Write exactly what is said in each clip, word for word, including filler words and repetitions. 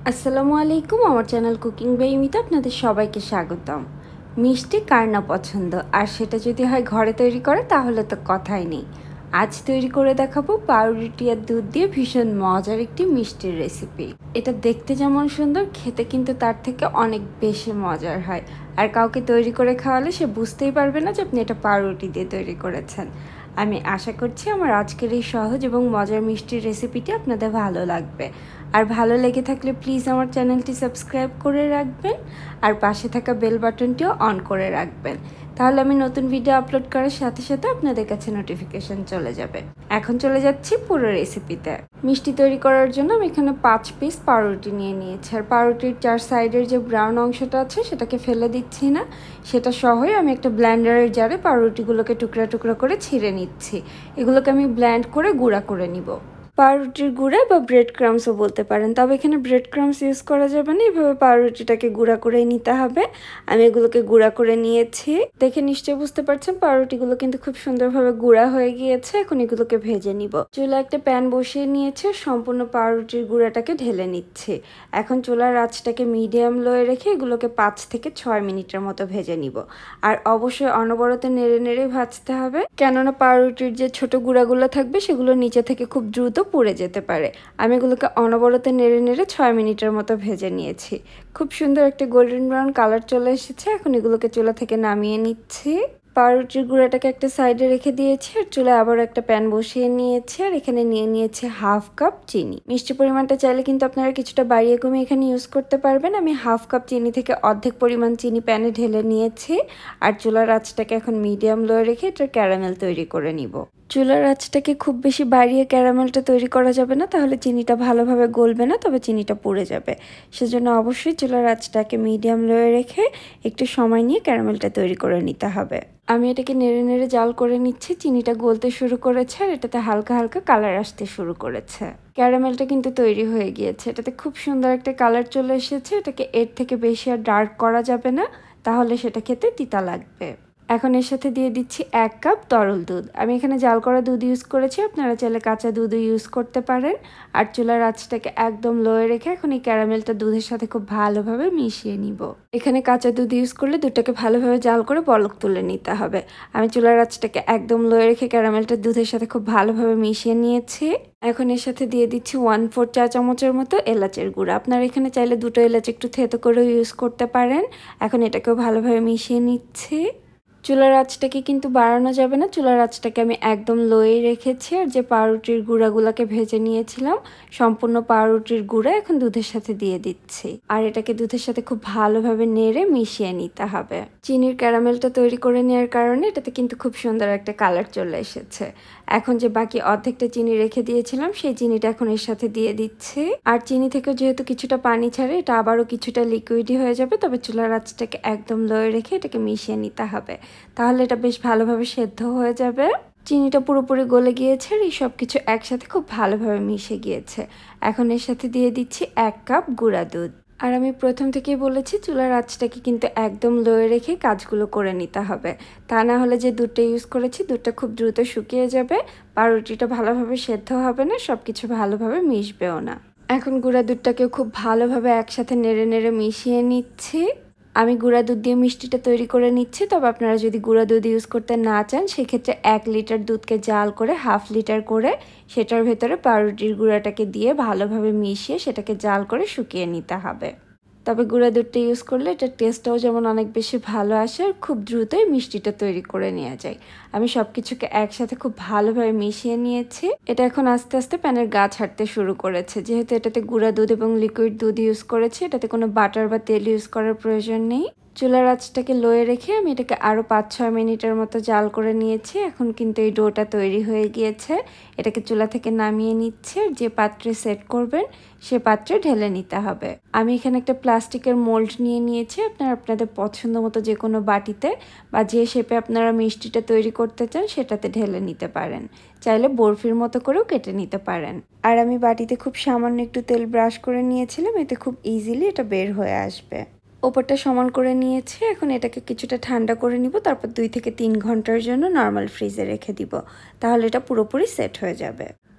আসসালামু আলাইকুম। আমার চ্যানেল কুকিং বাই মিতা আপনাদের সবাইকে স্বাগতম। মিষ্টি কার না পছন্দ, আর সেটা যদি হয় ঘরে তৈরি করে তাহলে তো কথাই নেই। আজ তৈরি করে দেখাবো পাউরুটি আর দুধ দিয়ে ভীষণ মজার একটি মিষ্টির রেসিপি। এটা দেখতে যেমন সুন্দর, খেতে কিন্তু তার থেকে অনেক বেশি মজার হয়। আর কাউকে তৈরি করে খাওয়ালে সে বুঝতেই পারবে না যে আপনি এটা পাউরুটি দিয়ে তৈরি করেছেন। আমি আশা করছি আমার আজকের এই সহজ এবং মজার মিষ্টির রেসিপিটি আপনাদের ভালো লাগবে। আর ভালো লেগে থাকলে প্লিজ আমার চ্যানেলটি সাবস্ক্রাইব করে রাখবেন আর পাশে থাকা বেল বাটনটিও অন করে রাখবেন, তাহলে আমি নতুন ভিডিও আপলোড করার সাথে সাথে আপনাদের কাছে নোটিফিকেশন চলে যাবে। এখন চলে যাচ্ছি পুরো রেসিপিতে। মিষ্টি তৈরি করার জন্য আমি এখানে পাঁচ পিস পাউরুটি নিয়ে নিয়েছি। আর পাউরুটির চার সাইডের যে ব্রাউন অংশটা আছে সেটাকে ফেলে দিচ্ছি না, সেটা সহই আমি একটা ব্লেন্ডারের জারে পাউরুটিগুলোকে টুকরা টুকরা করে ছিঁড়ে নিচ্ছি। এগুলোকে আমি ব্লেন্ড করে গুঁড়া করে নিব। পাউরুটির গুঁড়া বা ব্রেড ক্রামসও বলতে পারেন, তবে এখানে ব্রেড ক্রামস ইউজ করা যাবে না। এভাবে পাউরুটিটাকে গুঁড়া করে নিতে হবে। আমি এগুলোকে গুঁড়া করে নিয়েছি। দেখে নিশ্চয়ই বুঝতে পারছেন পাউরুটিগুলো কিন্তু খুব সুন্দরভাবে গুঁড়া হয়ে গিয়েছে। এখন এগুলোকে ভেজে নিব। চুলা একটা প্যান বসিয়ে নিয়েছে, সম্পূর্ণ পাউরুটির গুঁড়াটাকে ঢেলে নিচ্ছে। এখন চুলার আঁচটাকে মিডিয়াম লোয়ে রেখে এগুলোকে পাঁচ থেকে ছয় মিনিটের মতো ভেজে নিব। আর অবশ্যই অনবরত নেড়ে নেড়ে ভাজতে হবে, কেননা পাউরুটির যে ছোট গুঁড়াগুলো থাকবে সেগুলো নিচে থেকে খুব দ্রুত পুড়ে যেতে পারে। আমি এগুলোকে অনবরত নেড়ে নেড়ে ছয় মিনিটের মতো ভেজে নিয়েছি। খুব সুন্দর একটা গোল্ডেন ব্রাউন কালার চলে এসেছে। এখন এগুলোকে চুলা থেকে নামিয়ে নিচ্ছি। পাউরুটির গুঁড়াটাকে একটা সাইডে রেখে দিয়েছি আর চুলায় আবার একটা প্যান বসিয়ে নিয়েছি। আর এখানে নিয়ে নিয়েছি হাফ কাপ চিনি। মিষ্টি পরিমাণটা চাইলে কিন্তু আপনারা কিছুটা বাড়িয়ে কমিয়ে এখানে ইউজ করতে পারবেন। আমি হাফ কাপ চিনি থেকে অর্ধেক পরিমাণ চিনি প্যানে ঢেলে নিয়েছি। আর চুলার আঁচটাকে এখন মিডিয়াম লোয়ে রেখে এটার ক্যারামেল তৈরি করে নিব। চুলার আঁচটাকে খুব বেশি বাড়িয়ে ক্যারামেলটা তৈরি করা যাবে না, তাহলে চিনিটা ভালোভাবে গলবে না, তবে চিনিটা পুড়ে যাবে। সেজন্য অবশ্যই চুলার আঁচটাকে মিডিয়াম লোয়ে রেখে একটু সময় নিয়ে ক্যারামেলটা তৈরি করে নিতে হবে। আমি এটাকে নেড়ে নেড়ে জাল করে নিচ্ছি। চিনিটা গলতে শুরু করেছে আর এটাতে হালকা হালকা কালার আসতে শুরু করেছে। ক্যারামেলটা কিন্তু তৈরি হয়ে গিয়েছে। এটাতে খুব সুন্দর একটা কালার চলে এসেছে। এটাকে এর থেকে বেশি আর ডার্ক করা যাবে না, তাহলে সেটা খেতে তিতা লাগবে। এখন এর সাথে দিয়ে দিচ্ছি এক কাপ তরল দুধ। আমি এখানে জাল করা দুধ ইউজ করেছি, আপনারা চাইলে কাঁচা দুধও ইউজ করতে পারেন। আর চুলার আঁচটাকে একদম লোয়ে রেখে এখন এই ক্যারামেলটা দুধের সাথে খুব ভালোভাবে মিশিয়ে নিব। এখানে কাঁচা দুধ ইউজ করলে দুধটাকে ভালোভাবে জাল করে বলক তুলে নিতে হবে। আমি চুলার আঁচটাকে একদম লোয়ে রেখে ক্যারামেলটা দুধের সাথে খুব ভালোভাবে মিশিয়ে নিয়েছি। এখন এর সাথে দিয়ে দিচ্ছি ওয়ান ফোর চা চামচের মতো এলাচের গুঁড়া। আপনারা এখানে চাইলে দুটো এলাচ একটু থেতো করেও ইউজ করতে পারেন। এখন এটাকেও ভালোভাবে মিশিয়ে নিচ্ছি। চুলার আঁচটাকে কিন্তু বাড়ানো যাবে না, চুলার আঁচটাকে আমি একদম লোয়ে রেখেছি। আর যে পাউরুটির গুঁড়াগুলোকে ভেজে নিয়েছিলাম, সম্পূর্ণ পাউরুটির গুঁড়া এখন দুধের সাথে দিয়ে দিচ্ছি। আর এটাকে দুধের সাথে খুব ভালোভাবে নেড়ে মিশিয়ে নিতে হবে। চিনির ক্যারামেলটা তৈরি করে নেওয়ার কারণে এটাতে কিন্তু খুব সুন্দর একটা কালার চলে এসেছে। এখন যে বাকি অর্ধেকটা চিনি রেখে দিয়েছিলাম সেই চিনিটা এখন এর সাথে দিয়ে দিচ্ছি। আর চিনি থেকে যেহেতু কিছুটা পানি ছাড়ে, এটা আবারও কিছুটা লিকুইডই হয়ে যাবে, তবে চুলার আঁচটাকে একদম লোয়ে রেখে এটাকে মিশিয়ে নিতে হবে, তাহলে এটা বেশ ভালোভাবে সেদ্ধ হয়ে যাবে। চিনিটা পুরোপুরি গলে গিয়েছে আর এই সব কিছু একসাথে খুব ভালোভাবে মিশে গিয়েছে। এখন এর সাথে দিয়ে দিচ্ছি এক কাপ গুঁড়া দুধ। আর আমি প্রথম থেকেই বলেছি চুলার আঁচটাকে কিন্তু একদম লোয়ে রেখে কাজগুলো করে নিতে হবে, তা না হলে যে দুধটা ইউজ করেছি দুধটা খুব দ্রুত শুকিয়ে যাবে, পাউরুটিটা ভালোভাবে সেদ্ধ হবে না, সব কিছু ভালোভাবে মিশবেও না। এখন গুঁড়া দুধটাকেও খুব ভালোভাবে একসাথে নেড়ে নেড়ে মিশিয়ে নিচ্ছি। আমি গুঁড়া দুধ দিয়ে মিষ্টিটা তৈরি করে নিচ্ছি, তবে আপনারা যদি গুঁড়া দুধ ইউজ করতে না চান সেক্ষেত্রে এক লিটার দুধকে জাল করে হাফ লিটার করে সেটার ভেতরে পাউরুটির গুঁড়াটাকে দিয়ে ভালোভাবে মিশিয়ে সেটাকে জাল করে শুকিয়ে নিতে হবে। তবে গুঁড়া দুধটা ইউজ করলে এটার টেস্টটাও যেমন অনেক বেশি ভালো আসে আর খুব দ্রুতই মিষ্টিটা তৈরি করে নেওয়া যায়। আমি সব কিছুকে একসাথে খুব ভালোভাবে মিশিয়ে নিয়েছি। এটা এখন আস্তে আস্তে প্যানের গা ছাড়তে শুরু করেছে। যেহেতু এটাতে গুঁড়া দুধ এবং লিকুইড দুধ ইউজ করেছি, এটাতে কোনো বাটার বা তেল ইউজ করার প্রয়োজন নেই। চুলার আঁচটাকে লোয়ে রেখে আমি এটাকে আরও পাঁচ ছয় মিনিটের মতো জাল করে নিয়েছি। এখন কিন্তু এই ডোটা তৈরি হয়ে গিয়েছে। এটাকে চুলা থেকে নামিয়ে নিচ্ছে আর যে পাত্রে সেট করবেন সে পাত্রে ঢেলে নিতে হবে। আমি এখানে একটা প্লাস্টিকের মোল্ড নিয়ে নিয়েছি। আপনারা আপনাদের পছন্দ মতো যে কোনো বাটিতে বা যে শেপে আপনারা মিষ্টিটা তৈরি করতে চান সেটাতে ঢেলে নিতে পারেন। চাইলে বরফির মতো করেও কেটে নিতে পারেন। আর আমি বাটিতে খুব সামান্য একটু তেল ব্রাশ করে নিয়েছিলাম, এতে খুব ইজিলি এটা বের হয়ে আসবে। ওপরটা সমান করে নিয়েছি। এখন এটাকে কিছুটা ঠান্ডা করে নিব, তারপর দুই থেকে তিন ঘন্টার জন্য নর্মাল ফ্রিজে রেখে দিব, তাহলে এটা পুরোপুরি সেট হয়ে যাবে।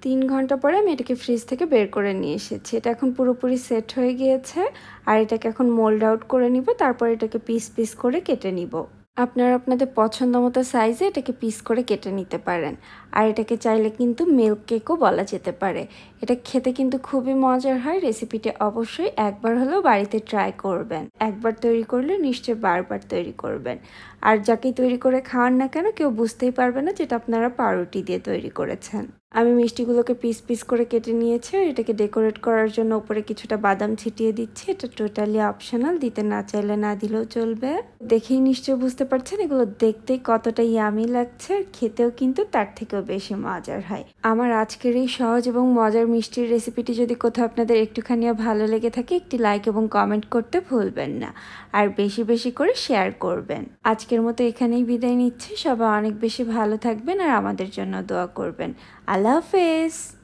তিন ঘন্টা পরে আমি এটাকে ফ্রিজ থেকে বের করে নিয়ে এসেছি। এটা এখন পুরোপুরি সেট হয়ে গিয়েছে। আর এটাকে এখন মোল্ড আউট করে নিব, তারপর এটাকে পিস পিস করে কেটে নিব। আপনারা আপনাদের পছন্দ মতো সাইজে এটাকে পিস করে কেটে নিতে পারেন। আর এটাকে চাইলে কিন্তু মিল্ক কেকও বলা যেতে পারে। এটা খেতে কিন্তু খুবই মজার হয়। রেসিপিটা অবশ্যই একবার হলেও বাড়িতে ট্রাই করবেন। একবার তৈরি করলে নিশ্চয়ই বারবার তৈরি করবেন। আর যাকেই তৈরি করে খাওয়ান না কেন কেউ বুঝতেই পারবে না যেটা আপনারা পাউরুটি দিয়ে তৈরি করেছেন। আমি মিষ্টিগুলোকে পিস পিস করে কেটে নিয়েছি। এটাকে ডেকোরেট করার জন্য উপরে কিছুটা বাদাম ছিটিয়ে দিচ্ছি। এটা টোটালি অপশনাল, দিতে না চাইলে না দিলেও চলবে। দেখেই নিশ্চয়ই বুঝতে পারছেন এগুলো দেখতেই কতটা ইয়ামি লাগছে, আর খেতেও কিন্তু তার থেকেও বেশি মজার হয়। আমার আজকের এই সহজ এবং মজার মিষ্টির রেসিপিটি যদি কোথাও আপনাদের একটুখানিও ভালো লেগে থাকে, একটি লাইক এবং কমেন্ট করতে ভুলবেন না। আর বেশি বেশি করে শেয়ার করবেন। আজকের মতো এখানেই বিদায় নিচ্ছি। সবাই অনেক বেশি ভালো থাকবেন আর আমাদের জন্য দোয়া করবেন। আল্লাহ হাফেজ।